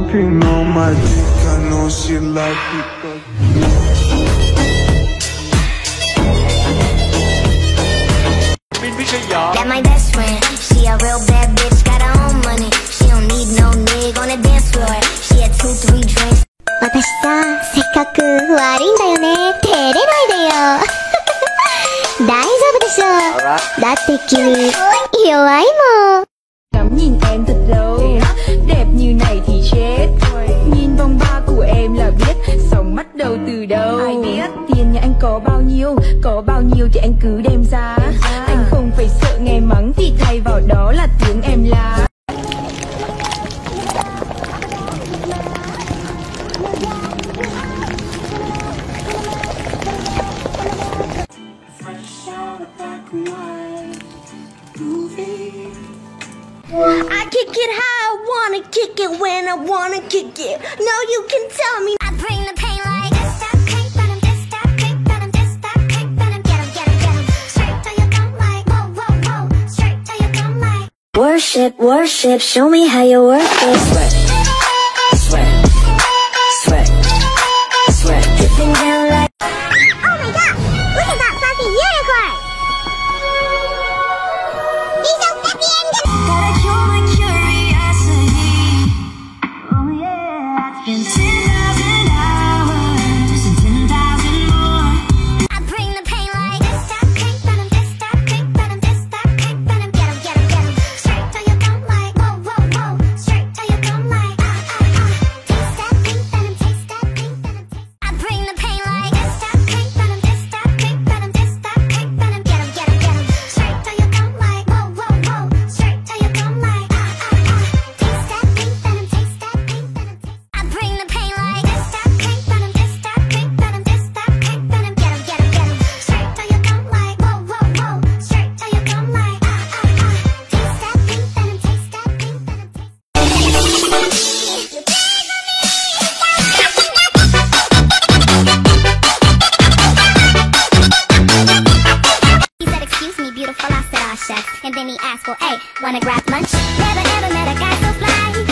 Sucking on my dick, I know she like it. That my best friend, she a real bad bitch, got her own money. She don't need no nigga on the dance floor. She had 2-3 drinks. 私さ、せっかく悪いんだよね。照れないでよ。大丈夫でしょ。だって君、弱いもん。 Ngắm nhìn em thật lâu, đẹp như này thì chết. Nhìn vòng ba của em là biết sống bắt đầu từ đâu. Ai biết tiền nhà anh có bao nhiêu thì anh cứ đem ra. Anh không phải sợ nghe mắng thì thay vào đó là tiếng em là. I kick it how I wanna kick it when I wanna kick it. No, you can tell me. I bring the pain like this. Stop, crank, bottom, this, stop, crank, bottom, this, stop, crank, bottom, get 'em, get 'em, get 'em. Straight till you come like, whoa, whoa, whoa. Straight till you come like. Worship, worship, show me how you work it. Sweat, sweat, sweat, sweat, dripping down like. Oh my god, look at that fluffy unicorn. He's so fluffy and good. Gotta cure my curiosity. Oh yeah, it's been 10,000 hours and 10,000 more. I bring the pain like this. Stop, crank, bottom, this, stop, crank, bottom, this, stop, crank, bottom, get 'em, get 'em, get 'em. Straight till you come like, whoa, whoa, whoa. Straight till you come like, taste that pink venom, taste that pink venom, taste. I bring the pain like this. Stop, crank, bottom, this, stop, crank, bottom, this, stop, crank, bottom, get 'em, get 'em, get 'em. Straight till you come like, whoa, whoa, whoa. Straight till you come like, taste that pink venom, taste that pink venom, taste. I bring the pain like this. Stop, crank, bottom, this, stop, crank, bottom, this, stop, crank, bottom, get 'em, get 'em, get 'em. Straight till you come like, whoa, whoa, whoa. Straight till you come like, taste that pink venom, taste that pink venom, taste. He said, excuse me, beautiful, I said, shucks. And then he asked, well, hey, wanna grab lunch? Never ever met a guy so fly.